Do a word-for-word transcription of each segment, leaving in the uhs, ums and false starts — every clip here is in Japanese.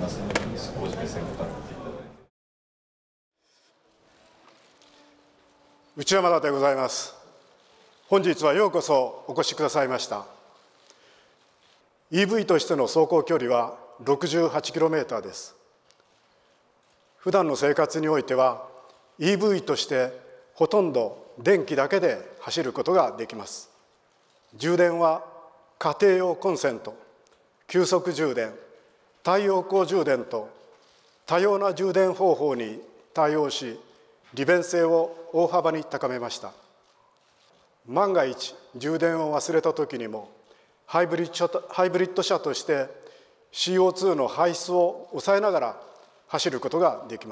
ますので、少し目線を立てていただいて。 内山田でございます。本日はようこそお越しくださいました。イーブイ としての走行距離は ろくじゅうはちキロメーター です。普段の生活においては イーブイ としてほとんど電気だけで走ることができます。充電は家庭用コンセント、急速充電、太陽光充電と多様な充電方法に対応し、利便性を大幅に高めました。万が一充電を忘れた時にもハイブリッド、ハイブリッド車として シーオーツー の排出を抑えながら走ることができます。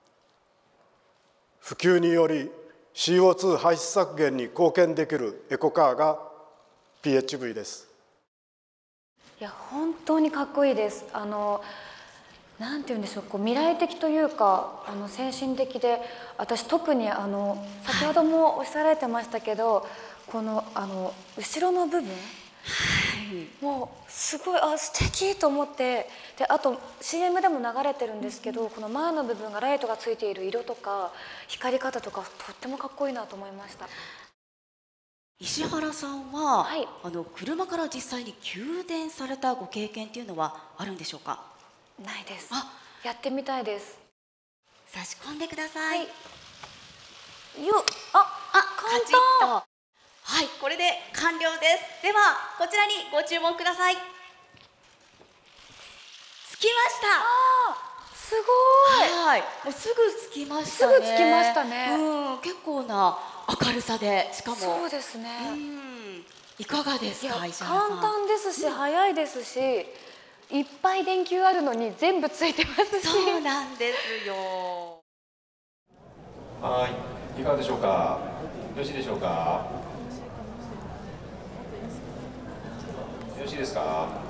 普及により シーオーツー 排出削減に貢献できるエコカーが ピーエイチブイ です。 いや本当にかっこいいです。あのなんて言うんでしょう、こう未来的というかあの先進的で、私特にあの先ほどもおっしゃられてましたけど、このあの後ろの部分、はい、もうすごいあ素敵と思って、であと シーエム でも流れてるんですけど、うん、この前の部分がライトがついている色とか光り方とかとってもかっこいいなと思いました。 石原さんは、 はい、 あの車から実際に給電されたご経験っていうのはあるんでしょうか？ ないです。 あ、 やってみたいです。 差し込んでください。はい、 よっ、あ、 あ、簡単。はい、これで完了です。ではこちらにご注文ください。つきました。 あー、すごい。 はい、もうすぐつきましたね。 すぐつきましたね。 うん、結構な明るさで、しかもそうですね。 うん、いかがですか？石原さん。 簡単ですし、うん、早いですし、いっぱい電球あるのに全部ついてますし。 そうなんですよ。 はい、いかがでしょうか。よろしいでしょうか。よろしいですか。